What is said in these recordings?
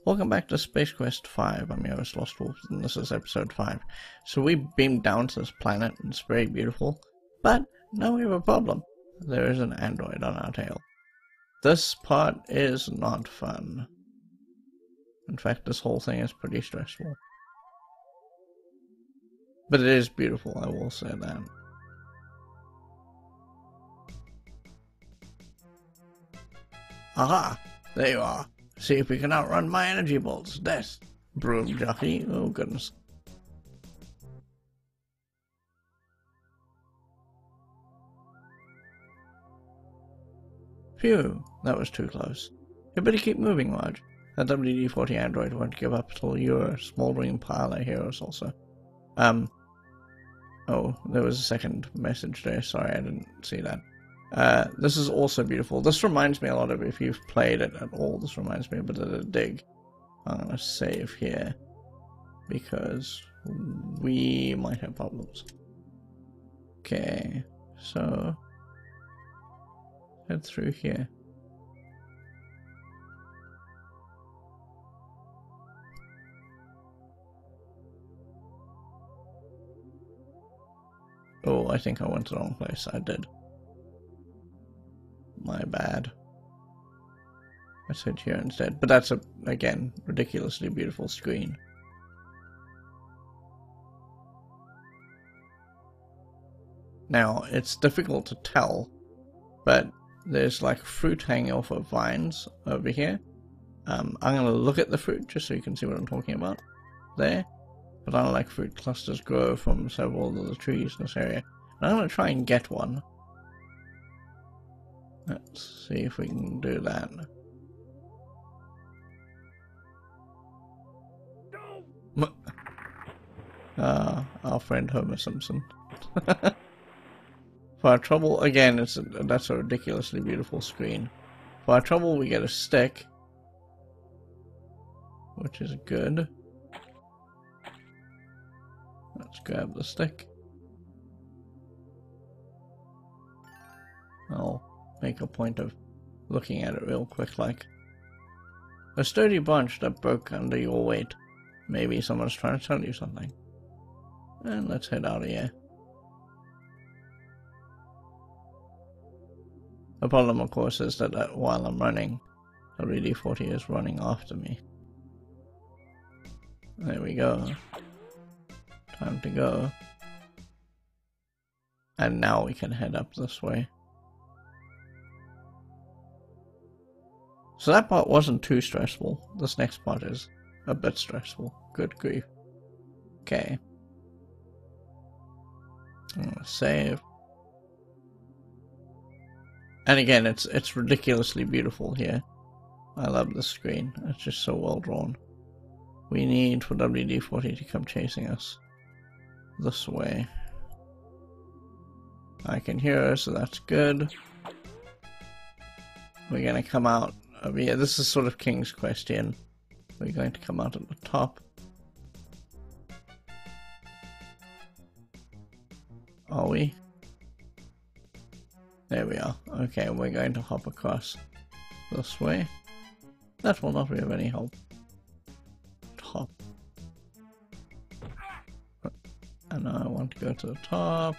Welcome back to Space Quest 5. I'm your host, lostwolfe, and this is episode 5. So we beamed down to this planet, and it's very beautiful, but now we have a problem. There is an android on our tail. This part is not fun. In fact, this whole thing is pretty stressful. But it is beautiful, I will say that. Aha! There you are. See if we can outrun my energy bolts. Death. Broom jockey. Oh goodness. Phew. That was too close. You better keep moving, Marge. That WD-40 android won't give up till you're a smoldering pile of heroes also. Oh, there was a second message there. Sorry, I didn't see that. This is also beautiful. This reminds me a lot of, if you've played it at all, this reminds me a bit of the dig. I'm gonna save here because we might have problems. Okay, so head through here. Oh, I think I went to the wrong place. I did. My bad. Let's hit here instead. But that's, again, ridiculously beautiful screen. Now, it's difficult to tell, but there's like fruit hanging off of vines over here. I'm going to look at the fruit just so you can see what I'm talking about. There. But unlike fruit clusters grow from several of the trees in this area. And I'm going to try and get one. Let's see if we can do that. Our friend Homer Simpson. For our trouble, again, that's a ridiculously beautiful screen. For our trouble, we get a stick, which is good. Let's grab the stick. I'll make a point of looking at it real quick, like. A sturdy branch that broke under your weight. Maybe someone's trying to tell you something. And let's head out of here. The problem, of course, is that while I'm running, WD-40 is running after me. There we go. Time to go. And now we can head up this way. So that part wasn't too stressful. This next part is a bit stressful. Good grief. Okay. I'm gonna save. And again, it's ridiculously beautiful here. I love the screen. It's just so well drawn. We need for WD-40 to come chasing us this way. I can hear her, so that's good. We're gonna come out over here. This is sort of King's question. We're going to come out at the top. Are we? There we are. Okay, we're going to hop across this way. That will not be of any help. Top. And I want to go to the top.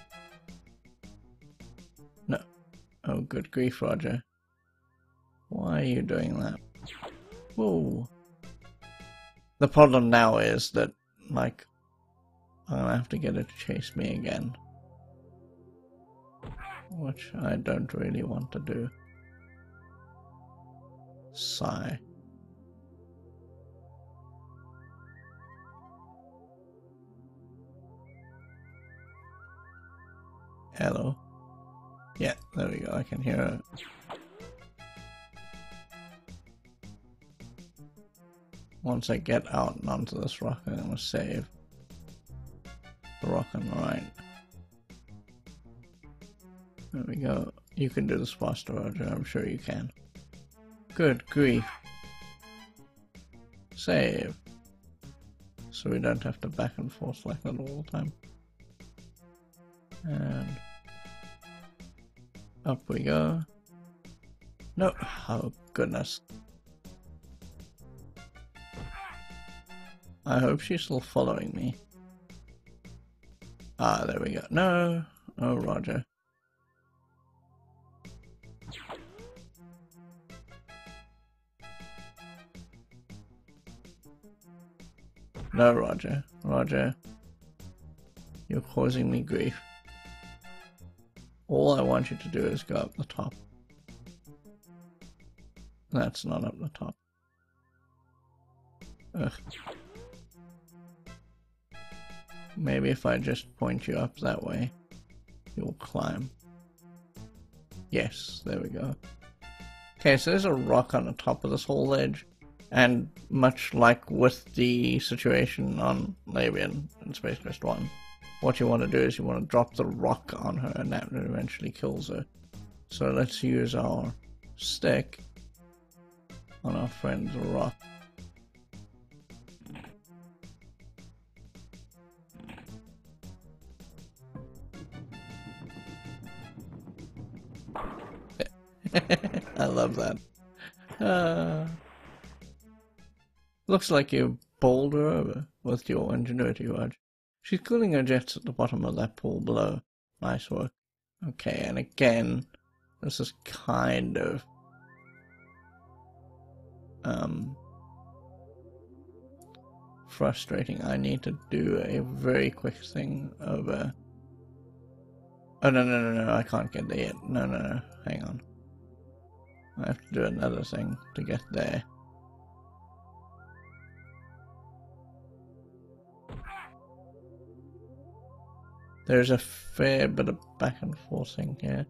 No. Oh, good grief, Roger. Why are you doing that? Whoa. The problem now is that, like, I'm gonna have to get it to chase me again. Which I don't really want to do. Sigh. Hello. Yeah, there we go. I can hear her. Once I get out and onto this rock, I'm gonna save the rock on the right. There we go. You can do this faster, Roger. I'm sure you can. Good grief. Save. So we don't have to back and forth like that all the time. And up we go. No. Oh, goodness. I hope she's still following me. Ah, there we go. No. Oh, Roger. No, Roger. Roger. You're causing me grief. All I want you to do is go up the top. That's not up the top. Ugh. Maybe if I just point you up that way, you'll climb. Yes, there we go. Okay, so there's a rock on the top of this whole ledge, and much like with the situation on Labian in Space Quest 1, what you want to do is you want to drop the rock on her, and that eventually kills her. So let's use our stick on our friend's rock. I love that. Looks like you bowled her over with your ingenuity, Raj. She's cooling her jets at the bottom of that pool below. Nice work. Okay, and again, this is kind of frustrating. I need to do a very quick thing over. Oh, no, I can't get there yet. No, hang on. I have to do another thing to get there. There's a fair bit of back and forthing here.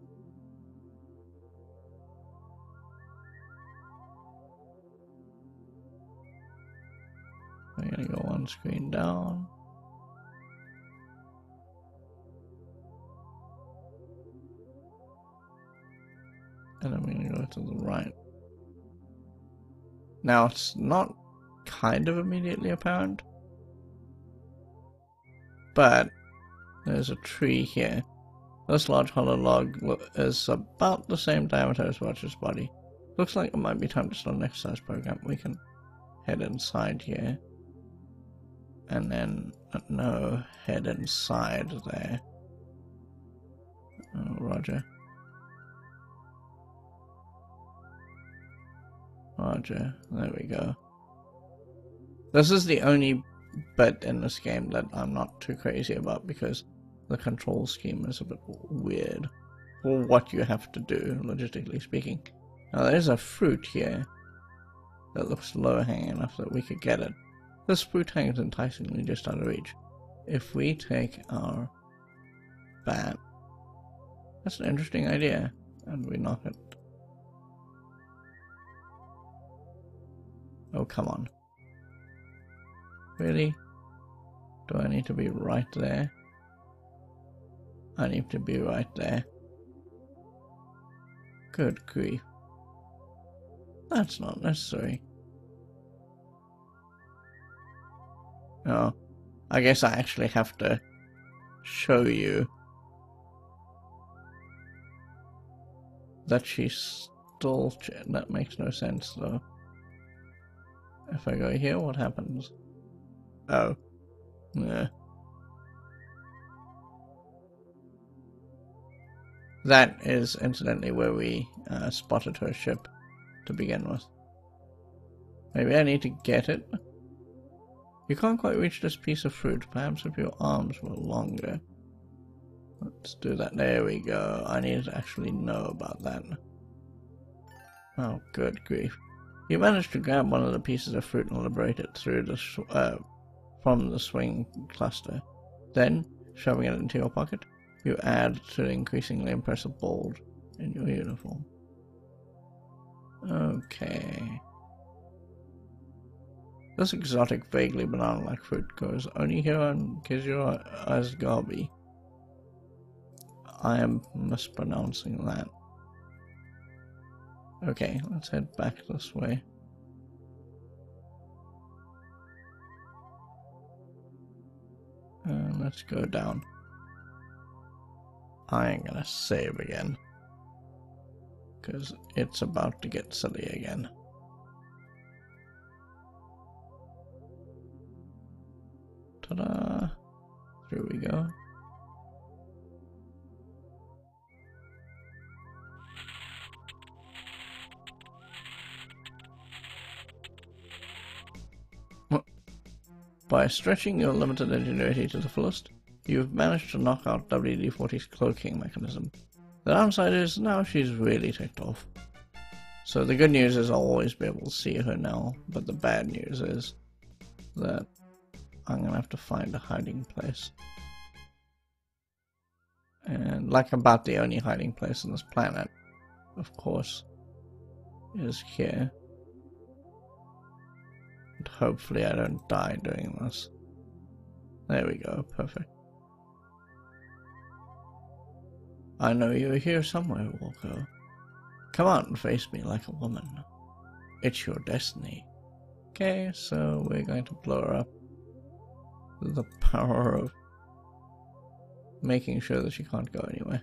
I'm gonna go one screen down. And I'm gonna go to the right. Now it's not kind of immediately apparent, but there's a tree here. This large hollow log is about the same diameter as Roger's body. Looks like it might be time to start an exercise program. We can head inside here. And then, no, head inside there. Oh, Roger. Roger, there we go. This is the only bit in this game that I'm not too crazy about because the control scheme is a bit weird for what you have to do, logistically speaking. Now there's a fruit here that looks low-hanging enough that we could get it. This fruit hangs enticingly just out of reach. If we take our bat, that's an interesting idea, and we knock it. Oh, come on. Really? Do I need to be right there? I need to be right there. Good grief. That's not necessary. Oh, I guess I actually have to show you that she's still... That makes no sense, though. If I go here, what happens? Oh. Yeah. That is, incidentally, where we spotted her ship to begin with. Maybe I need to get it. You can't quite reach this piece of fruit. Perhaps if your arms were longer. Let's do that. There we go. I need to actually know about that. Oh, good grief. You managed to grab one of the pieces of fruit and liberate it through the from the swing cluster. Then, shoving it into your pocket, you add to the increasingly impressive bulge in your uniform. Okay. This exotic, vaguely banana-like fruit goes only here on Kizura Asgarbi. I am mispronouncing that. Okay, let's head back this way. And let's go down. I ain't gonna save again, because it's about to get silly again. Ta-da! Here we go. By stretching your limited ingenuity to the fullest, you've managed to knock out WD-40's cloaking mechanism. The downside is now she's really ticked off. So the good news is I'll always be able to see her now, but the bad news is that I'm gonna have to find a hiding place. And like about the only hiding place on this planet, of course, is here. And hopefully I don't die doing this. There we go, perfect. I know you're here somewhere, Walker. Come out and face me like a woman. It's your destiny. Okay, so we're going to blow her up with the power of making sure that she can't go anywhere.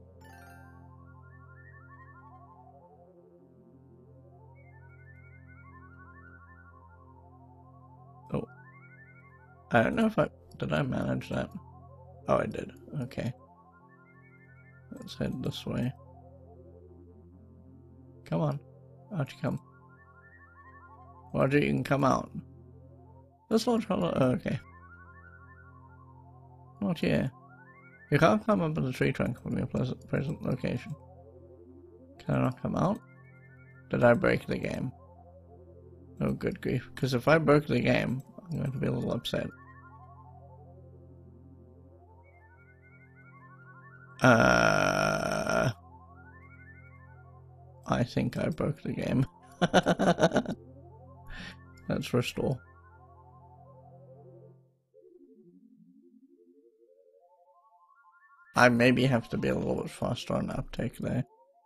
Oh. I don't know if did I manage that? Oh, I did. Okay. Let's head this way. Come on. Out you come. Roger, you can come out. This launch hollow. Oh, okay. Not here. You can't climb up in the tree trunk from your present location. Can I not come out? Did I break the game? Oh, good grief. Because if I broke the game, I'm going to be a little upset. I think I broke the game. Let's restore. I maybe have to be a little bit faster on uptake there.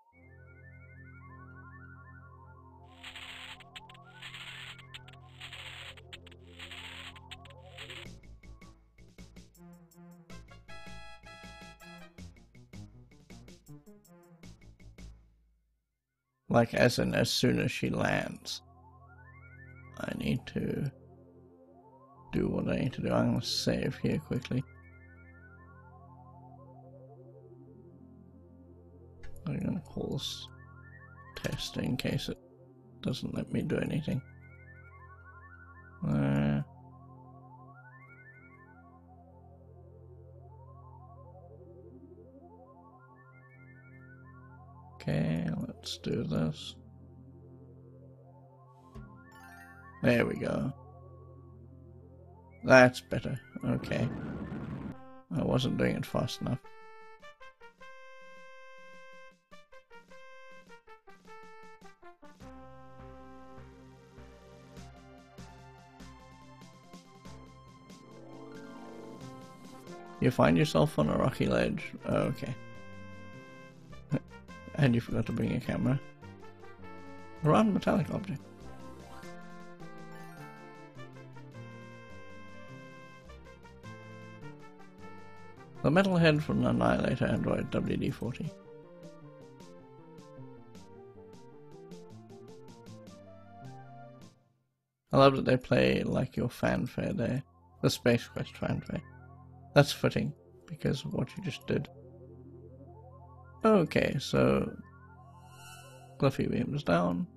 Like as in as soon as she lands. I need to do what I need to do. I'm going to save here quickly. I'm going to call this test in case it doesn't let me do anything. Okay, let's do this. There we go. That's better. Okay. I wasn't doing it fast enough. You find yourself on a rocky ledge. Oh, okay. And you forgot to bring a camera. A round metallic object. The metal head from the Annihilator android WD-40. I love that they play like your fanfare there. The Space Quest fanfare. That's fitting, because of what you just did. Okay, so Cliffy beams down.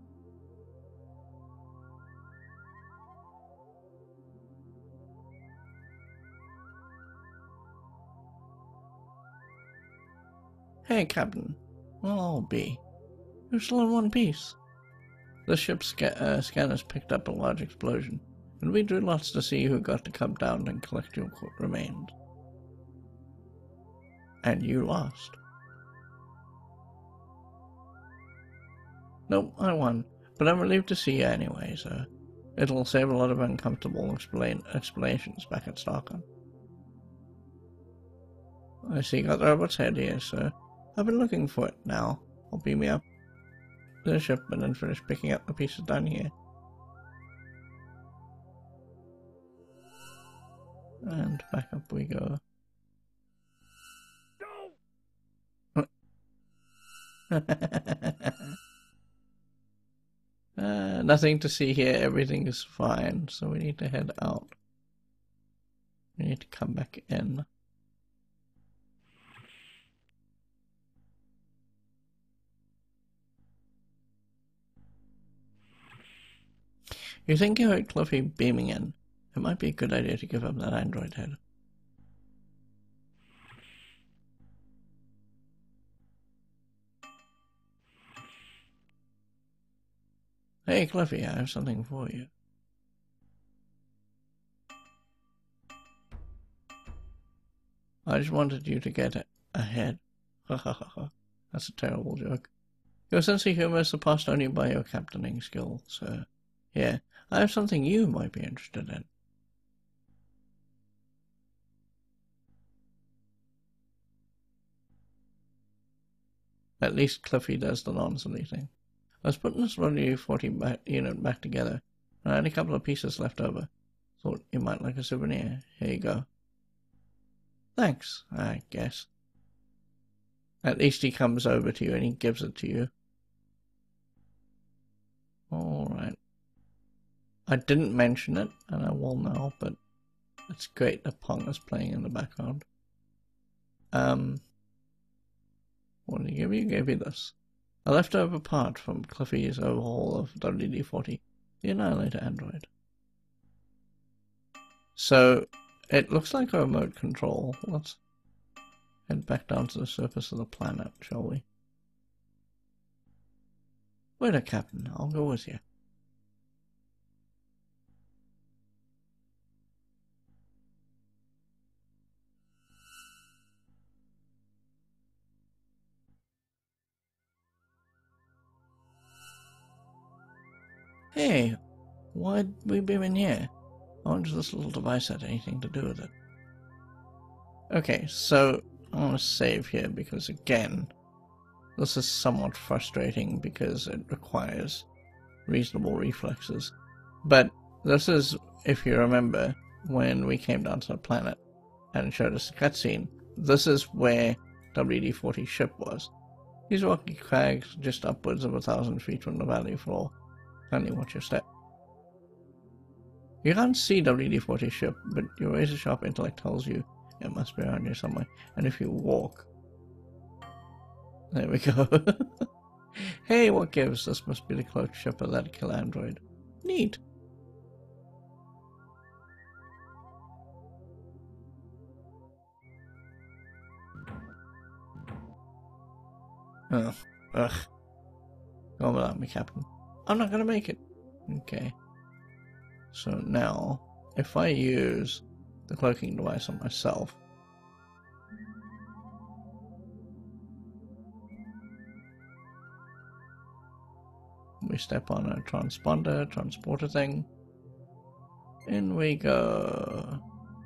Hey, Captain. Well, I'll be. You're still in one piece. The ship's scanners picked up a large explosion, and we drew lots to see who got to come down and collect your remains. And you lost. Nope, I won, but I'm relieved to see you anyway, so it'll save a lot of uncomfortable explanations back at Stockholm. I see you got the robot's head here, so I've been looking for it now. I'll beam me up to the shipment and finish picking up the pieces down here. And back up we go. Nothing to see here, everything is fine, so we need to head out. We need to come back in. You think you heard Cliffy beaming in? It might be a good idea to give up that android head. Hey Cliffy, I have something for you. I just wanted you to get ahead. Ha ha ha ha. That's a terrible joke. Your sense of humor is surpassed only by your captaining skill, sir. Here, I have something you might be interested in. At least Cliffy does the non-silly thing. I was putting this WD-40 unit back together, and I had a couple of pieces left over. Thought you might like a souvenir. Here you go. Thanks, I guess. At least he comes over to you and he gives it to you. Alright. I didn't mention it, and I will now, but it's great that Pong is playing in the background. What did he give you? He gave you this. A leftover part from Cliffy's overhaul of WD-40, the Annihilator android. So, it looks like a remote control. Let's head back down to the surface of the planet, shall we? Wait a Captain, I'll go with you. Hey, why'd we beam in here? I wonder if this little device had anything to do with it. Okay, so I want to save here because, again, this is somewhat frustrating because it requires reasonable reflexes. But this is, if you remember, when we came down to the planet and it showed us a cutscene, this is where WD-40's ship was. These rocky crags just upwards of 1,000 feet from the valley floor. Kindly watch your step. You can't see WD-40's ship, but your razor-sharp intellect tells you it must be around here somewhere. And if you walk... There we go. Hey, what gives? This must be the cloaked ship of that killer android. Neat. Oh, ugh. Go on without me, Captain. I'm not gonna make it. Okay. So now, if I use the cloaking device on myself, we step on a transporter thing, in we go.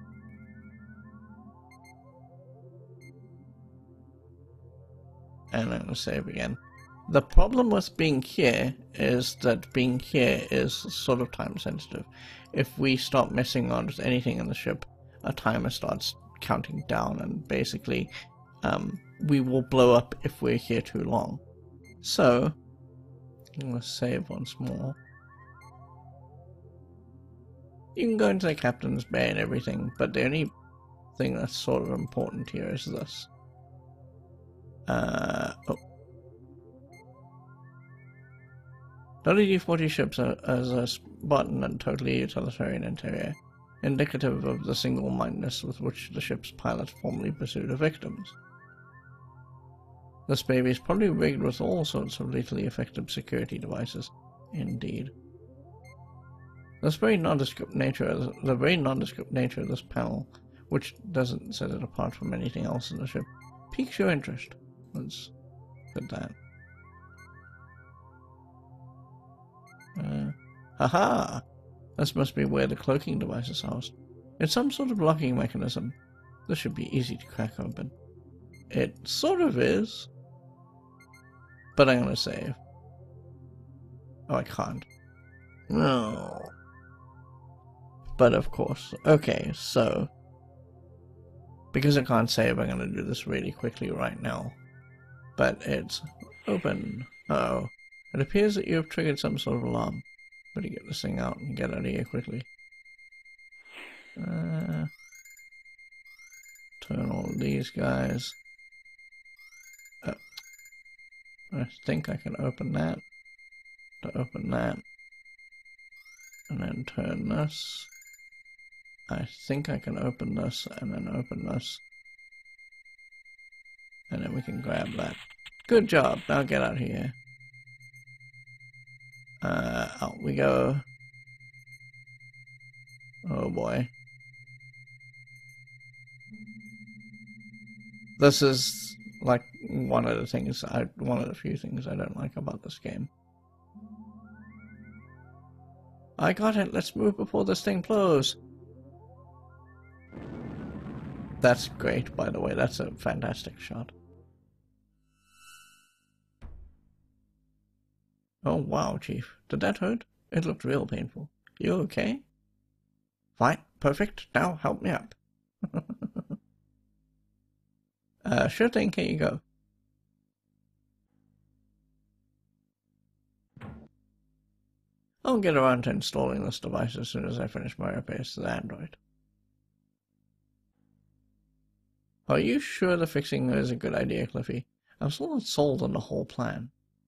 And I'm going to save again. The problem with being here is that being here is sort of time sensitive. If we stop messing on with anything in the ship, a timer starts counting down, and basically we will blow up if we're here too long. So I'm going to save once more. You can go into the captain's bay and everything, but the only thing that's sort of important here is this. Oh. WD-40 ships as a Spartan and totally utilitarian interior, indicative of the single-mindedness with which the ship's pilots formerly pursued their victims. This baby is probably rigged with all sorts of lethally effective security devices. Indeed. The very nondescript nature of this panel, which doesn't set it apart from anything else in the ship, piques your interest. Let's put that. Haha! This must be where the cloaking device is housed. It's some sort of locking mechanism. This should be easy to crack open. It sort of is. But I'm gonna save. Oh, I can't. No. But of course. Okay, so... because I can't save, I'm gonna do this really quickly right now. But it's open. Uh-oh. It appears that you have triggered some sort of alarm. Better get this thing out and get out of here quickly. turn all these guys. I think I can open that. To open that. And then turn this. I think I can open this and then open this. And then we can grab that. Good job. Now get out of here. Out we go. Oh boy. This is like one of the few things I don't like about this game. I got it. Let's move before this thing blows. That's great, by the way. That's a fantastic shot. Oh, wow, Chief. Did that hurt? It looked real painful. You okay? Fine. Perfect. Now help me up. Sure thing. Here you go. I'll get around to installing this device as soon as I finish my repairs to the Android. Are you sure the fixing is a good idea, Cliffy? I'm still not sold on the whole plan.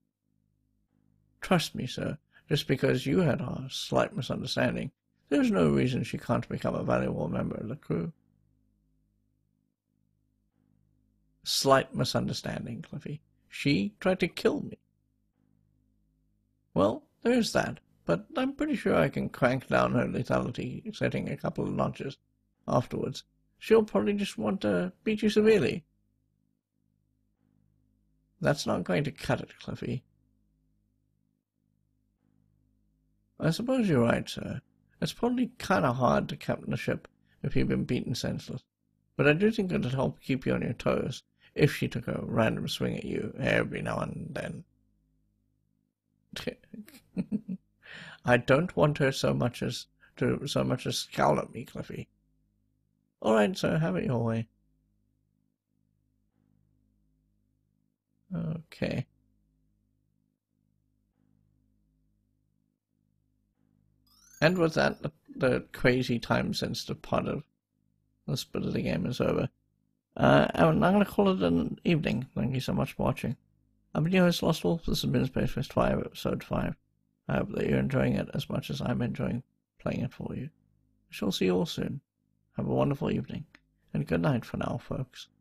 Trust me, sir. Just because you had a slight misunderstanding, there's no reason she can't become a valuable member of the crew. Slight misunderstanding, Cliffy. She tried to kill me. Well, there's that, but I'm pretty sure I can crank down her lethality, setting a couple of notches. Afterwards, she'll probably just want to beat you severely. That's not going to cut it, Cliffy. I suppose you're right, sir. It's probably kind of hard to captain a ship if you've been beaten senseless, but I do think it'd help keep you on your toes if she took a random swing at you every now and then. I don't want her so much as scowl at me, Cliffy. All right, sir, have it your way. Okay. And with that, the crazy time-sensitive part of this bit of the game is over. I'm going to call it an evening. Thank you so much for watching. I've been your host, lostwolfe. This has been Space Quest 5, Episode 5. I hope that you're enjoying it as much as I'm enjoying playing it for you. I shall see you all soon. Have a wonderful evening, and good night for now, folks.